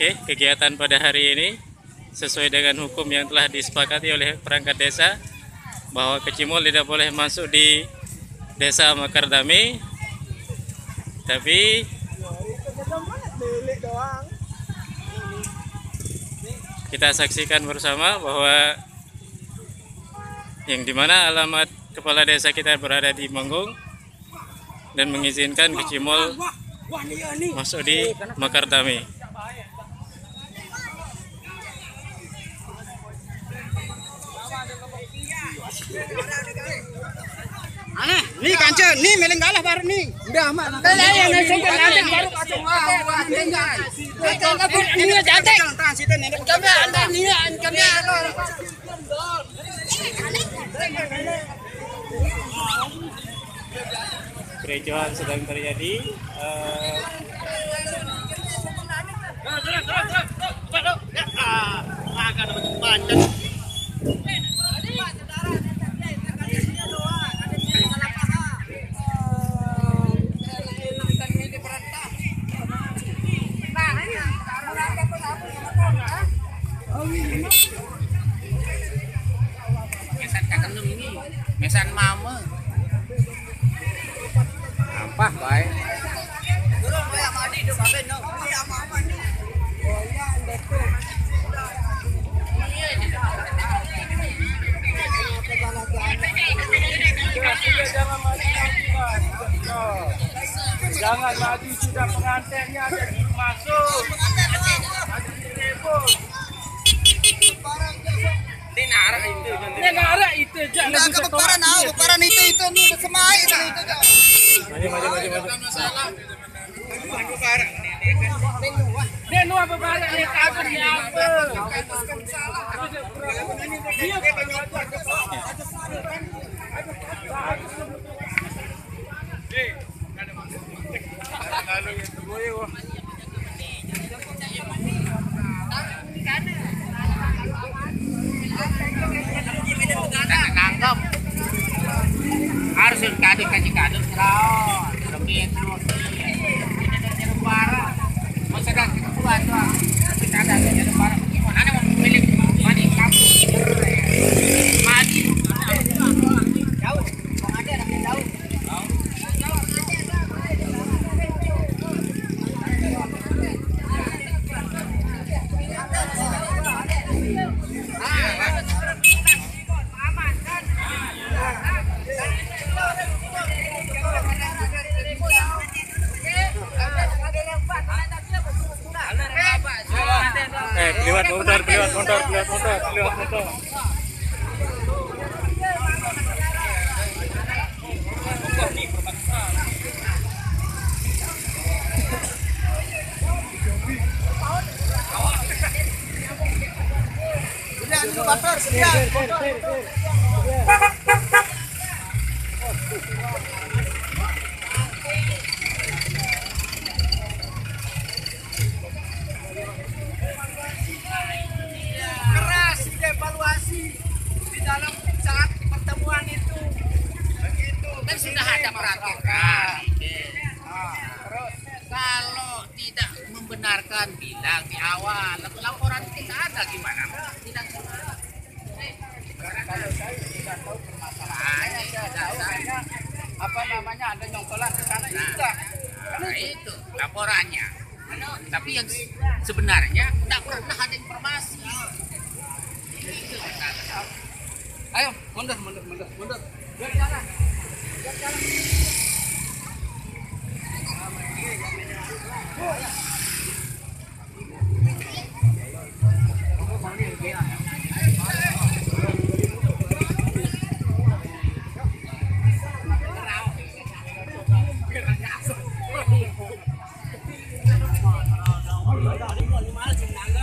Oke, kegiatan pada hari ini sesuai dengan hukum yang telah disepakati oleh perangkat desa bahwa kecimol tidak boleh masuk di desa Mekardami. Tapi kita saksikan bersama bahwa yang dimana alamat kepala desa kita berada di Manggung dan mengizinkan kecimol masuk di Mekardami. Aneh, nih kancen, nih meleng galah baru nih. Udah amat. Yang nasional nanti baru kacau. Ini jantek. Kami anda nih, kami. Kericuhan sedang terjadi. Mesan mama. Apa baik? Jangan maju, sudah pengantinnya ada di masuk. Nara itu jangan Beparan itu nih semai itu. Denu apa barang ini kabar apa? Nangkep harus kado kasih kado serau lebih terus para masyarakat kita buat tapi ada para gimana ada mau pilih mani kamu mani jauh ada jauh Lewat motor. keras dievaluasi di dalam saat pertemuan itu begitu kan sudah ada peraturan. Terus kalau tidak membenarkan bilang di awal laporan tidak ada gimana tidak kalau saya tidak tahu permasalahannya apa namanya ada nyongkolan ke sana juga itu laporannya. Tapi yang sebenarnya tidak pernah ada informasi. Ayo, mundur. Biar jalan.